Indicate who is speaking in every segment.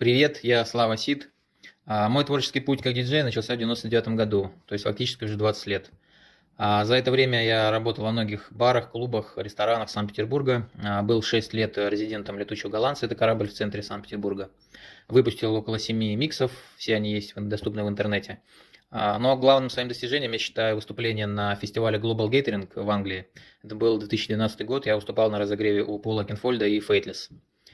Speaker 1: Привет, я Слава Сид. Мой творческий путь как диджей начался в 99 году, то есть фактически уже 20 лет. За это время я работал во многих барах, клубах, ресторанах Санкт-Петербурга. Был 6 лет резидентом «Летучего голландца», это корабль в центре Санкт-Петербурга. Выпустил около 7 миксов, все они есть доступны в интернете. Но главным своим достижением я считаю выступление на фестивале Global Gathering в Англии. Это был 2012 год, я выступал на разогреве у Пола Кенфольда и Фейтлесс.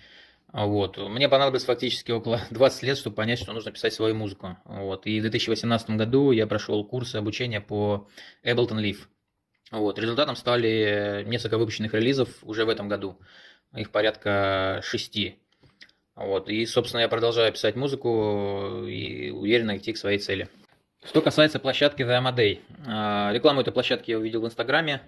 Speaker 1: Вот. Мне понадобилось фактически около 20 лет, чтобы понять, что нужно писать свою музыку. Вот. И в 2018 году я прошел курсы обучения по Ableton Live. Вот. Результатом стали несколько выпущенных релизов уже в этом году. Их порядка 6. Вот. И, собственно, я продолжаю писать музыку и уверенно идти к своей цели. Что касается площадки The Amadei. Рекламу этой площадки я увидел в Инстаграме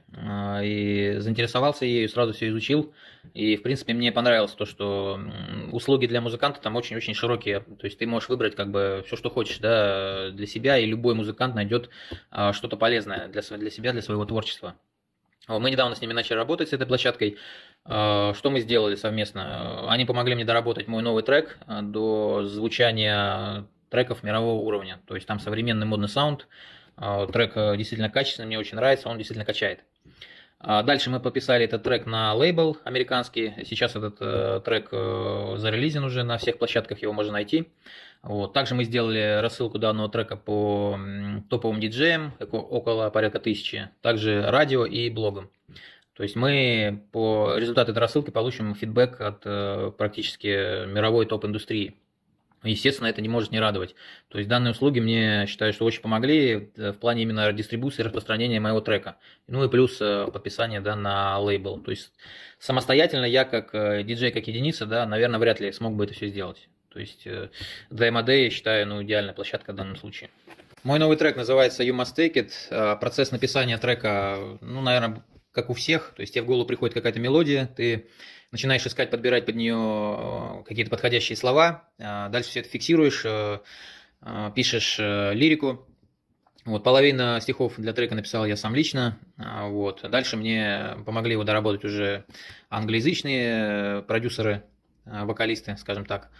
Speaker 1: и заинтересовался ею, сразу все изучил. И, в принципе, мне понравилось то, что услуги для музыканта там очень-очень широкие. То есть ты можешь выбрать как бы все, что хочешь, да, для себя, и любой музыкант найдет что-то полезное для себя, для своего творчества. Мы недавно с ними начали работать, с этой площадкой. Что мы сделали совместно? Они помогли мне доработать мой новый трек до звучания треков мирового уровня. То есть там современный модный саунд. Трек действительно качественный, мне очень нравится, он действительно качает. Дальше мы подписали этот трек на лейбл американский. Сейчас этот трек зарелизен уже на всех площадках, его можно найти. Вот. Также мы сделали рассылку данного трека по топовым диджеям, около порядка 1000. Также радио и блогам. То есть мы по результату этой рассылки получим фидбэк от практически мировой топ-индустрии. Естественно, это не может не радовать. То есть данные услуги мне, считаю, что очень помогли в плане именно дистрибуции и распространения моего трека. Ну и плюс подписание, да, на лейбл. То есть самостоятельно я как диджей, как единица, да, наверное, вряд ли смог бы это все сделать. То есть The Amadei, я считаю, идеальная площадка в данном случае. Мой новый трек называется You Must Take It. Процесс написания трека, наверное, как у всех. То есть тебе в голову приходит какая-то мелодия, ты начинаешь искать, подбирать под нее какие-то подходящие слова, дальше все это фиксируешь, пишешь лирику. Вот, половина стихов для трека написал я сам лично. Вот. Дальше мне помогли его доработать уже англоязычные продюсеры, вокалисты, скажем так.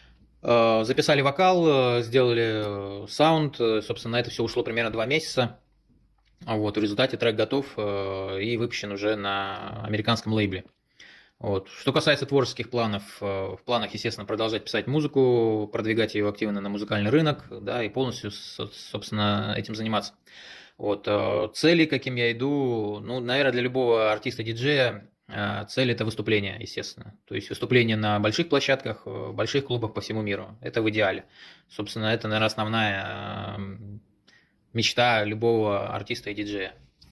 Speaker 1: Записали вокал, сделали саунд. Собственно, на это все ушло примерно 2 месяца. Вот, в результате трек готов и выпущен уже на американском лейбле. Вот. Что касается творческих планов, в планах, естественно, продолжать писать музыку, продвигать ее активно на музыкальный рынок, да, и полностью, собственно, этим заниматься. Вот. Цели, каким я иду, наверное, для любого артиста-диджея цель – это выступление, естественно. То есть выступление на больших площадках, больших клубах по всему миру. Это в идеале. Собственно, это, наверное, основная мечта любого артиста и диджея.